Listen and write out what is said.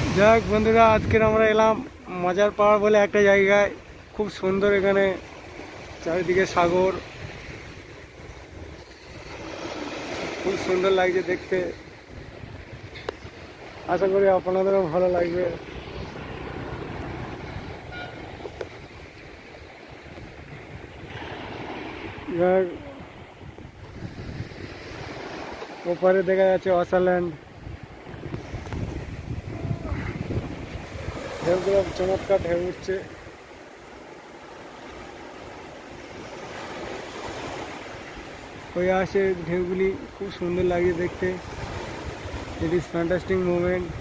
যাক বন্ধুরা, আজকের আমরা এলাম মজার পাহাড় বলে একটা জায়গায়। খুব সুন্দর, এখানে চারিদিকে সাগর, খুব সুন্দর লাগছে দেখতে। আশা করি আপনাদেরও ভালো লাগবে। যাক, ওপারে দেখা যাচ্ছে অসাল্যান্ড, ঢেউগুলো চমৎকার ঢেউ উঠছে। হয়ে আসে ঢেউগুলি, খুব সুন্দর লাগে দেখতে। It is fantastic moment.